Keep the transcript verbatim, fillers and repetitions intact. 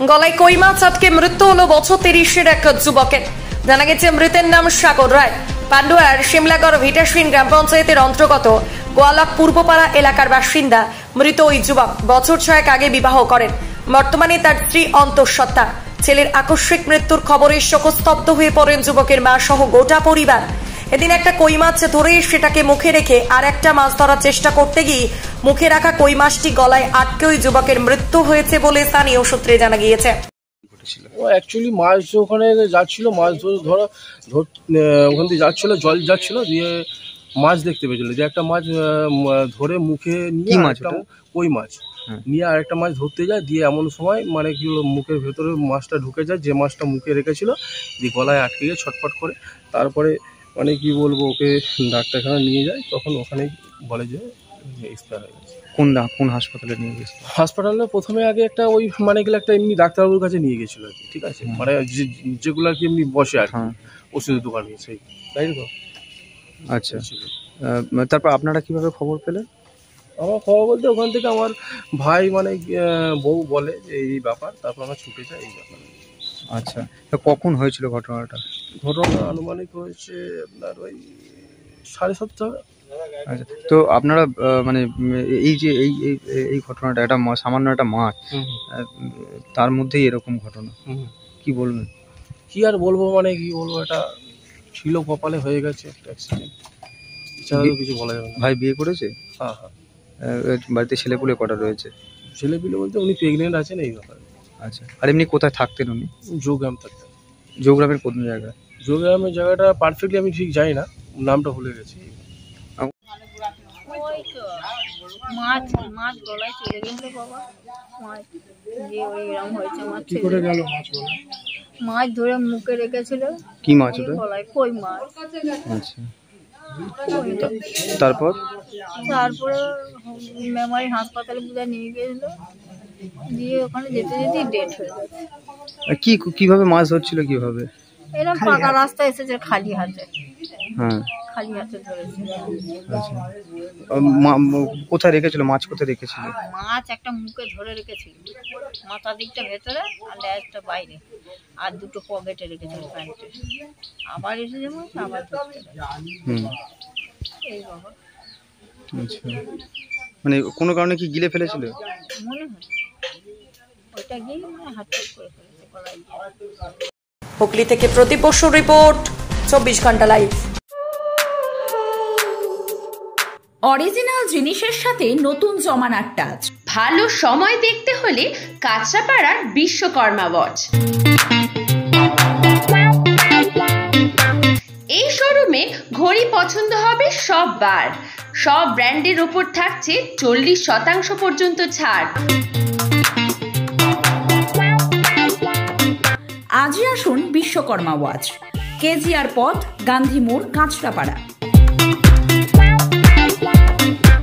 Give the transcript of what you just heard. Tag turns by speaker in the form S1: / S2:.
S1: গলায় কই মাছ আটকে মৃত্যু হলো বছর তিরিশের এক যুবকের। জানা গেছে মৃতের নাম সাগর রায়। পান্ডুয়ার শিমলাগড় ভিটাসিন গ্রাম পঞ্চায়েতের অন্তর্গত গোয়ালা পূর্বপাড়া এলাকার বাসিন্দা মৃত ওই যুবক বছর ছয়েক আগে বিবাহ করেন। বর্তমানে তার স্ত্রী অন্তঃসত্ত্বা। ছেলের আকস্মিক মৃত্যুর খবরে শোকস্তব্ধ হয়ে পড়েন যুবকের মা সহ গোটা পরিবার। এদিন একটা কই মাছ ধরে সেটাকে মুখে রেখে আর একটা মাছ ধরার চেষ্টা করতে গিয়ে মুখে রাখা কই মাছটি গলায় আটকে ওই যুবকের মৃত্যু হয়েছে বলে স্থানীয় সূত্রে জানা গিয়েছে।
S2: ও অ্যাকচুয়ালি মাছ ওখানে যাচ্ছিল, মাছ ধরা ওখান দিয়ে যাচ্ছিল, জল যাচ্ছিল, দিয়ে মাছ দেখতে পেয়েছিল, যে একটা মাছ ধরে মুখে নিয়ে মাছ কই মাছ নিয়ে আর একটা মাছ ধরতে যায়, দিয়ে এমন সময় মানে কি মুখের ভেতরে মাছটা ঢুকে যায়, যে মাছটা মুখে রেখেছিল দিয়ে গলায় আটকে গিয়ে ছটফট করে। তারপরে মানে কি বলবো, ওকে ডাক্তারখানা নিয়ে যায়, তখন ওখানে বলে যে এক্সপায়ার হয়ে গেছে।
S3: কোন কোন হাসপাতালে নিয়ে গেছে?
S2: হাসপাতালে প্রথমে আগে একটা ওই মানে গেলে একটা এমনি ডাক্তারবাবুর কাছে নিয়ে গেছিল আর কি, ঠিক আছে, মানে যেগুলো আর কি এমনি বসে আর কি ওষুধের দোকানে, সেই তাই তো।
S3: আচ্ছা, তারপর আপনারা কিভাবে খবর পেলেন?
S2: আমার খবর বলতে ওখান থেকে আমার ভাই মানে বউ বলে যে এই ব্যাপার, তারপর আমরা ছুটে যাই এই ব্যাপারে।
S3: আচ্ছা, তো কখন হয়েছিল ঘটনাটা?
S2: ঘটনা আনুমানিক হয়েছে আপনার ওই সাড়ে সাতটা।
S3: আচ্ছা, তো আপনারা মানে এই যে এই এই ঘটনাটা, একটা সামান্য একটা মাছ, তার মধ্যেই এরকম ঘটনা, কি বলবেন?
S2: কি আর বলবো, মানে কি বলবো, এটা ছিল কপালে, হয়ে গেছে একটা অ্যাক্সিডেন্ট, এছাড়াও কিছু বলা যাবে না।
S3: ভাই বিয়ে করেছে?
S2: হ্যাঁ হ্যাঁ।
S3: বাড়িতে ছেলেপুলে কটা রয়েছে?
S2: ছেলেপুলে বলতে উনি প্রেগনেন্ট আছেন এই ব্যাপারে।
S3: আচ্ছা, আর এমনি কোথায় থাকতেন উনি?
S2: জোগ্রাম থাকতেন।
S3: জোগ্রামের কোন জায়গায়?
S2: জোগ্রামের জায়গাটা পারফেক্টলি আমি ঠিক জানি না, নামটা ভুলে গেছি।
S4: মাছ মাছ গলায় চলে গেল বাবা, মাছ যে ওই রকম হয়েছে। মাছ
S2: কি করে গেল মাছ গলায়?
S4: মাছ ধরে মুখে রেখেছিল।
S3: কি মাছ ওটা?
S4: গলায় কই মাছ।
S3: আচ্ছা, তারপর
S4: তারপরে মেমারি হাসপাতালে বুঝে নিয়ে গেছিল, দিয়ে ওখানে যেতে যেতে ডেট হয়ে গেছে।
S3: কি কিভাবে মাছ ধরছিল, কিভাবে?
S4: এরকম পাকা রাস্তা এসেছে খালি হাতে।
S3: হ্যাঁ,
S4: খালি হাতে ধরেছে।
S3: আচ্ছা, কোথায় রেখেছিল মাছ? কোথায় রেখেছিল
S4: মাছ? একটা মুখে ধরে রেখেছিল, মাথা দিকটা ভেতরে আর লেজটা বাইরে, আর দুটো পকেটে রেখেছিল প্যান্টে। আবার এসেছে মাছ, আবার ধরতে
S3: হুম
S4: এই বাবা।
S3: আচ্ছা, মানে কোনো কারণে কি গিলে ফেলেছিল
S4: মনে হয়? ওইটা গিয়ে মানে হাত করে ফেলেছে গলায়।
S1: হুগলি থেকে প্রদীপ বসুর রিপোর্ট, চব্বিশ ঘন্টা লাইভ।
S5: অরিজিনাল জিনিসের সাথে নতুন জমানার টাচ।
S6: ভালো সময় দেখতে হলে কাঁচরাপাড়ার বিশ্বকর্মা ওয়াচ। এই শোরুমে ঘড়ি পছন্দ হবে সব বার। সব ব্র্যান্ডের ওপর থাকছে চল্লিশ শতাংশ পর্যন্ত ছাড়।
S5: আজই আসুন বিশ্বকর্মা ওয়াচ, কেজিআর পথ, গান্ধী মোড়, কাঁচরাপাড়া।